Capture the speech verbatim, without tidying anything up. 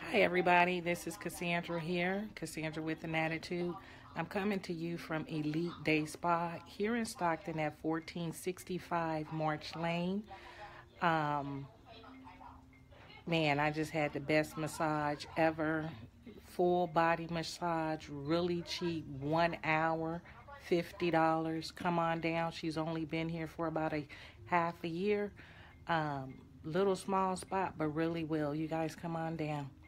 Hi everybody, this is Cassandra here, Cassandra with an Attitude. I'm coming to you from Elite Day Spa here in Stockton at fourteen sixty-five March Lane. Um, man, I just had the best massage ever. Full body massage, really cheap, one hour, fifty dollars. Come on down. She's only been here for about a half a year. Um, little small spot, but really well. You guys come on down.